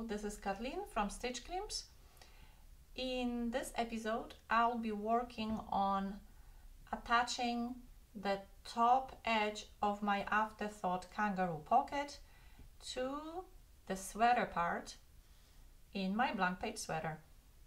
this is Kathleen from Stitch Glimpse. In this episode I'll be working on attaching the top edge of my Afterthought kangaroo pocket to the sweater part in my blank page sweater.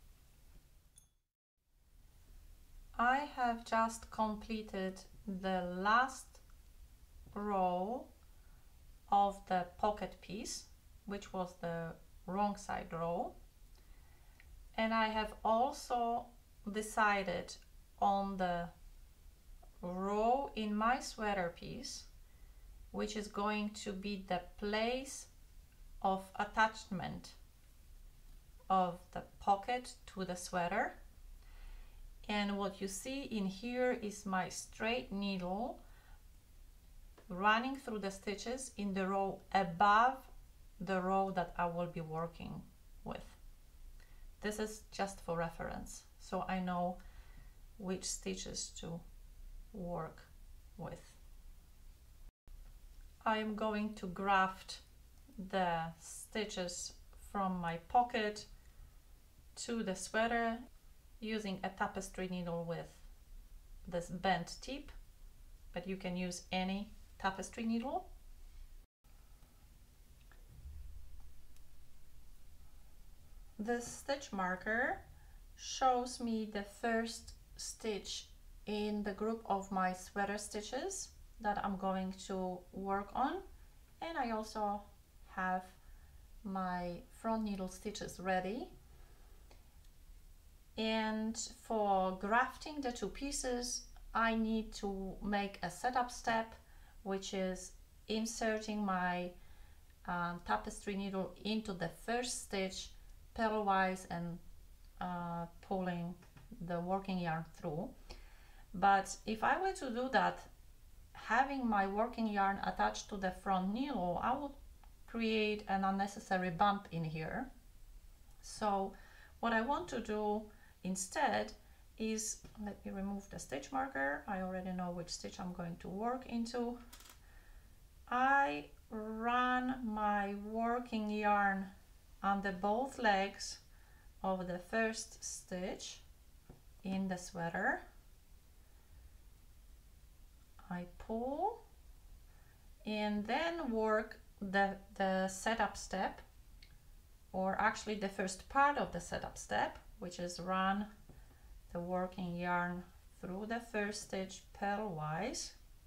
I have just completed the last row of the pocket piece, which was the wrong side row, and I have also decided on the row in my sweater piece which is going to be the place of attachment of the pocket to the sweater. And what you see in here is my straight needle running through the stitches in the row above the row that I will be working with. This is just for reference, so I know which stitches to work with. I am going to graft the stitches from my pocket to the sweater using a tapestry needle with this bent tip, but you can use any tapestry needle. This stitch marker shows me the first stitch in the group of my sweater stitches that I'm going to work on, and I also have my front needle stitches ready. And for grafting the two pieces, I need to make a setup step, which is inserting my tapestry needle into the first stitch purlwise and pulling the working yarn through. But if I were to do that having my working yarn attached to the front needle, I would create an unnecessary bump in here. So what I want to do instead is, let me remove the stitch marker. I already know which stitch I'm going to work into. I run my working yarn under both legs of the first stitch in the sweater. I pull and then work the setup step, or actually the first part of the setup step, which is run the working yarn through the first stitch purlwise,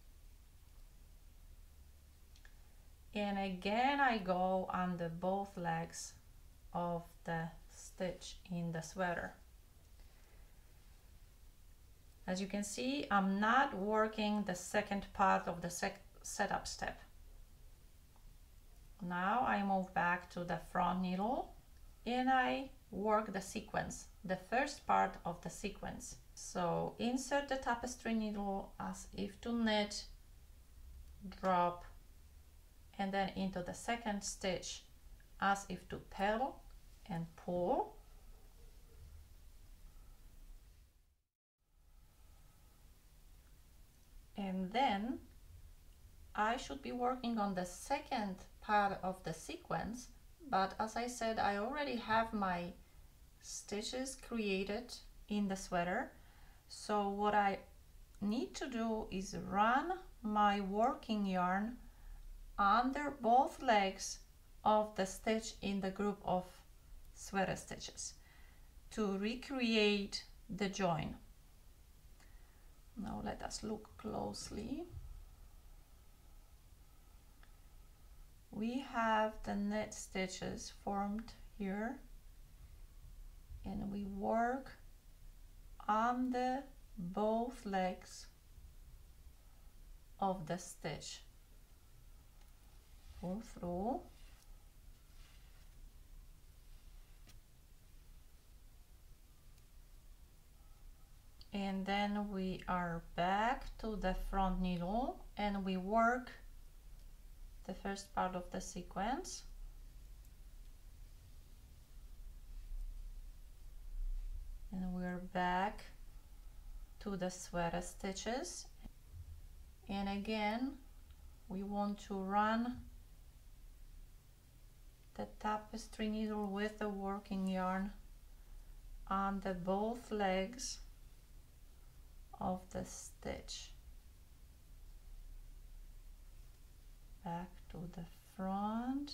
and again I go under both legs of the stitch in the sweater. As you can see, I'm not working the second part of the setup step. Now I move back to the front needle and I work the sequence, the first part of the sequence. So insert the tapestry needle as if to knit, drop, and then into the second stitch as if to purl and pull. And then I should be working on the second part of the sequence, but as I said, I already have my stitches created in the sweater. So what I need to do is run my working yarn under both legs of the stitch in the group of sweater stitches to recreate the join. Now let us look closely. We have the knit stitches formed here, and we work under both legs of the stitch. Pull through. And then we are back to the front needle and we work the first part of the sequence. And we're back to the sweater stitches. And again, we want to run the tapestry needle with the working yarn on the both legs of the stitch. Back to the front.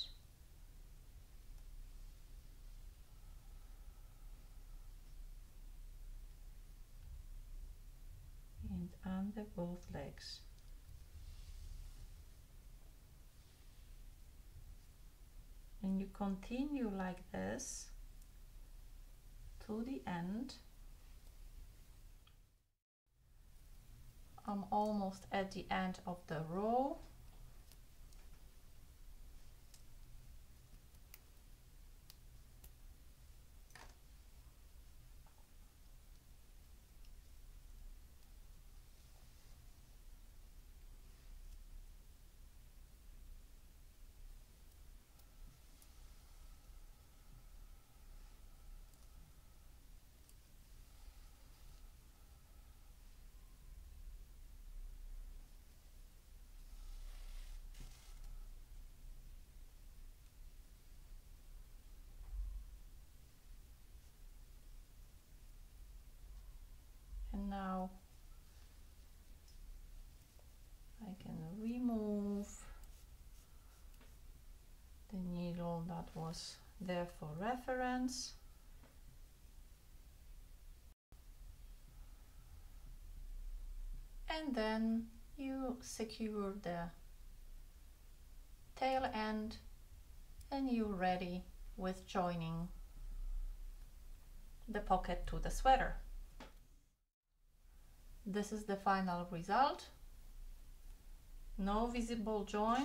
And under both legs. And you continue like this to the end. I'm almost at the end of the row. And now I can remove the needle that was there for reference. And then you secure the tail end and you're ready with joining the pocket to the sweater. This is the final result. No visible join.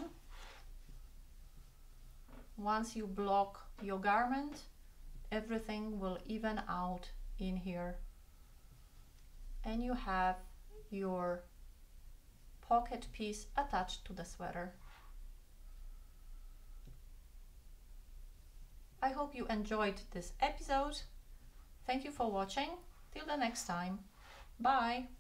Once you block your garment, everything will even out in here. And you have your pocket piece attached to the sweater. I hope you enjoyed this episode. Thank you for watching. Till the next time. Bye!